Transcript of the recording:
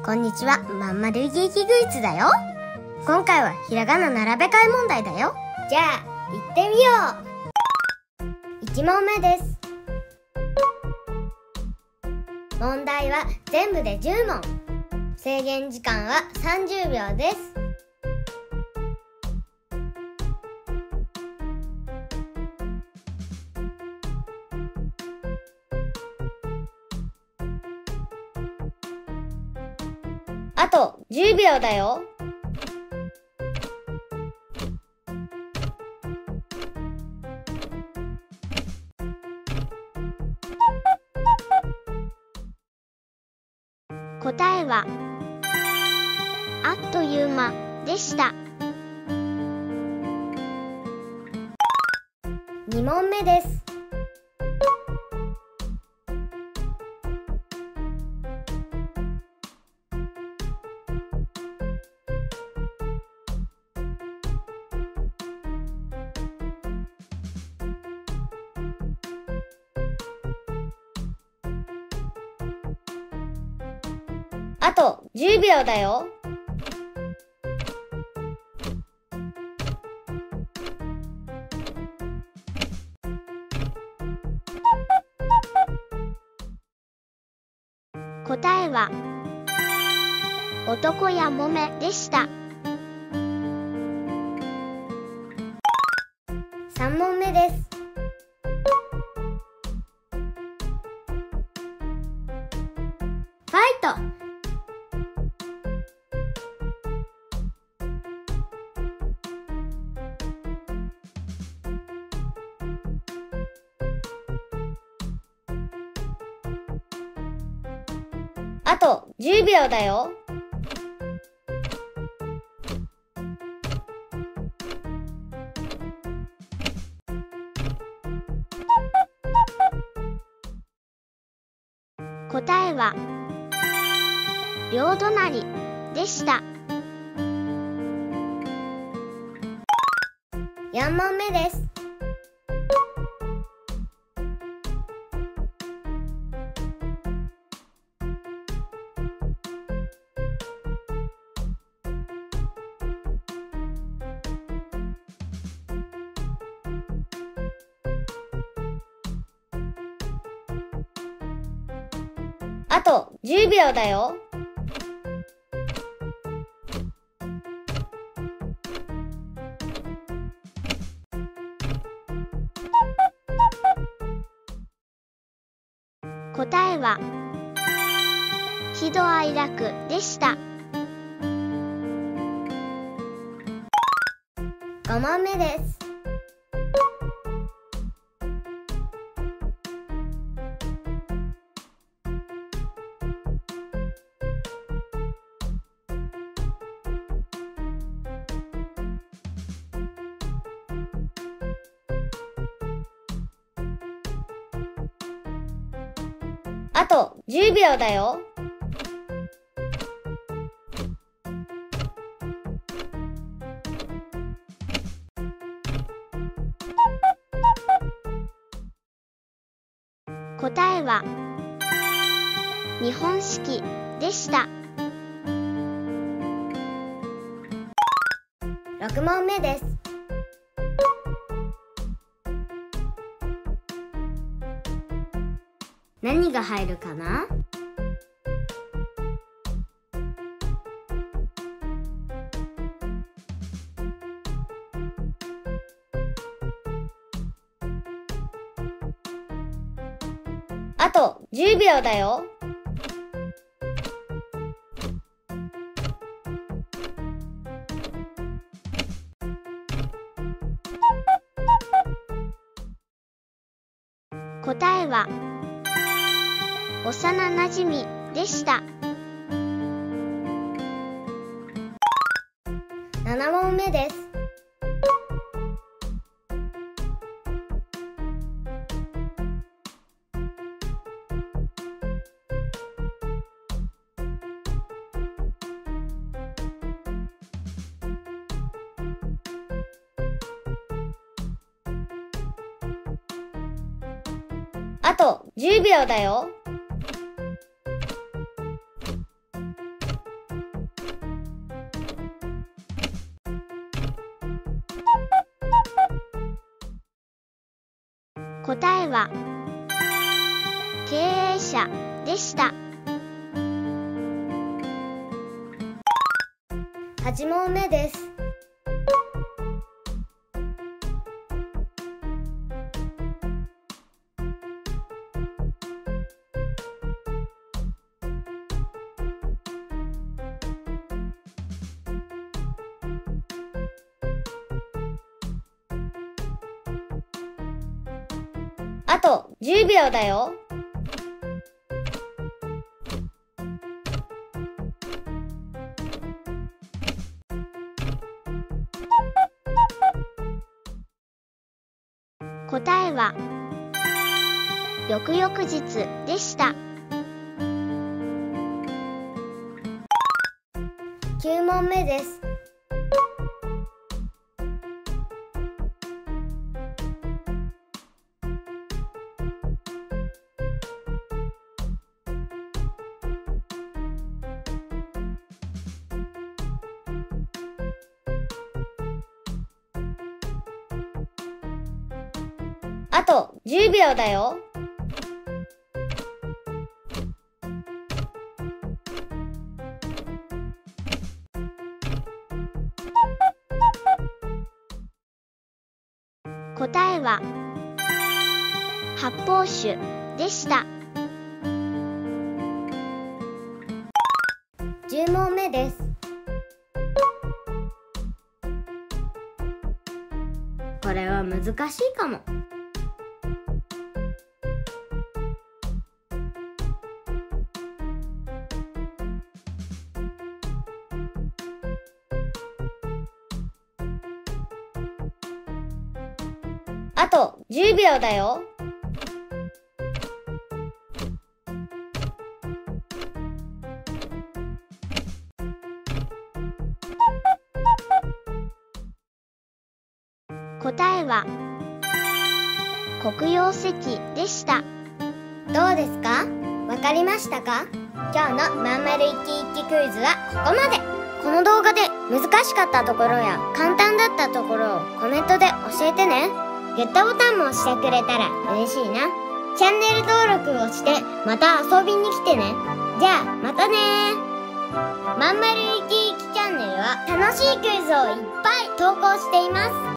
こんにちは、まんまるいケーキグイツだよ。今回はひらがな並べ替え問題だよ。じゃあ行ってみよう。1問目です。問題は全部で10問。制限時間は30秒です。あと10秒だよ。 答えはあっという間でした。 2問目です。あと10秒だよ。 答えは男やもめでした。 3問目です。ファイト。あと10秒だよ。 答えは両隣でした。 4問目です。あと10秒だよ。 答えは喜怒哀楽でした。 5問目です。あと10秒だよ。 答えは日本式でした。 6問目です。何が入るかな？あと10秒だよ。 答えは幼なじみでした。 7問目です。あと10秒だよ。 答えは経営者でした。 8問目です。あと10秒だよ。 答えは翌々日でした。 9問目です。あと10秒だよ。 答えは発泡酒でした。 10問目です。これは難しいかも。あと10秒だよ。 答えは黒曜石でした。 どうですか？わかりましたか？今日のまんまるいきいきクイズはここまで。この動画で難しかったところや簡単だったところをコメントで教えてね。グッドボタンも押してくれたら嬉しいな。チャンネル登録をしてまた遊びに来てね。じゃあまたねー。まんまるいきいきチャンネルは楽しいクイズをいっぱい投稿しています。